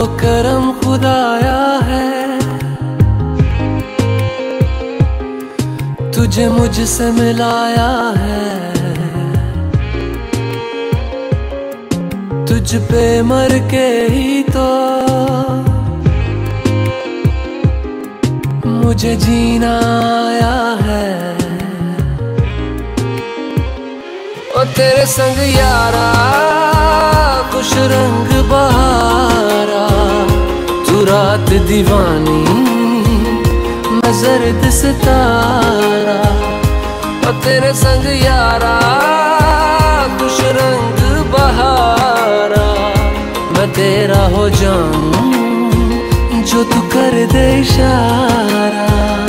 करम खुदाया है, तुझे मुझसे मिलाया है। तुझ पे मर के ही तो मुझे जीना आया है। ओ तेरे संग यारा खुश रंग बहारा, तू रात दीवानी मैं जर्द सितारा। ओ तेरे संग यारा खुश रंग बहारा, मैं तेरा हो जाऊं जो तू कर दे इशारा।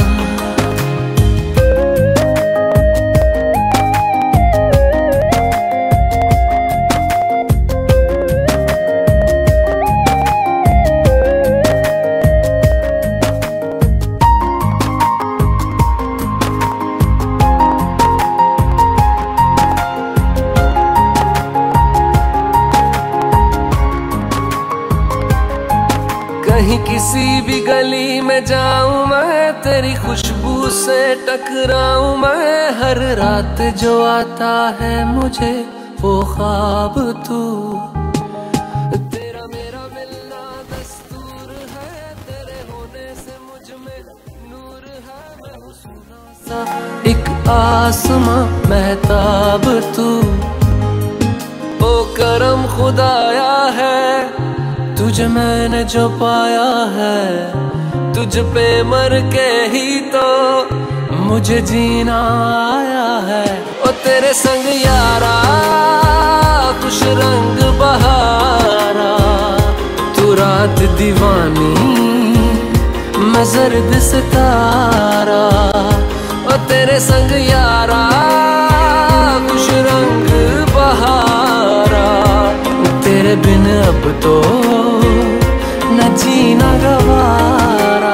कहीं किसी भी गली में जाऊं मैं, तेरी खुशबू से टकराऊं मैं। हर रात जो आता है मुझे वो ख्वाब तू, तेरा मेरा मिलना दस्तूर है। तेरे होने से मुझ में नूर है, मैं हूँ सुना सा एक आसमां महताब तू। ओ करम खुदाया है, तुझे मैंने जो पाया है। तुझ पे मर के ही तो मुझे जीना आया है। ओ तेरे संग यारा खुश रंग बहारा, तू रात दीवानी मैं जर्द सितारा। ओ तेरे संग यारा खुश रंग बहारा, तेरे बिन अब तो न जीना गवारा।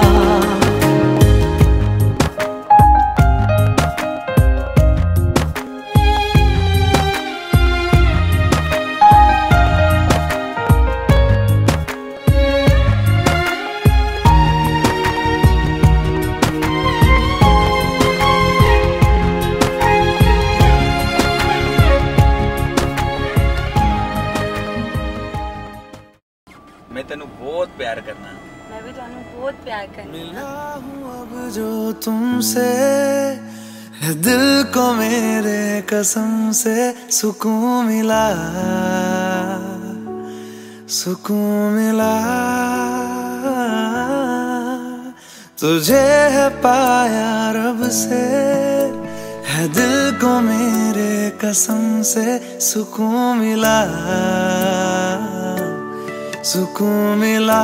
मैं तेनू बहुत प्यार करना, मैं भी तेनू बहुत प्यार करना। मिला हूँ अब जो तुमसे, है दिल को मेरे कसम से सुकून मिला, सुकून मिला। तुझे है पाया रब से, है दिल को मेरे कसम से सुकून मिला, सुकून मिला।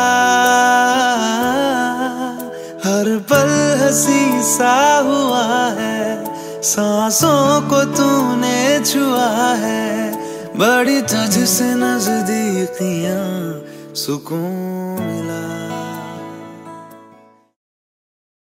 हर पल हंसी सा हुआ है, सांसों को तूने छुआ है। बड़ी तुझसे नजदीकियां सुकून मिला।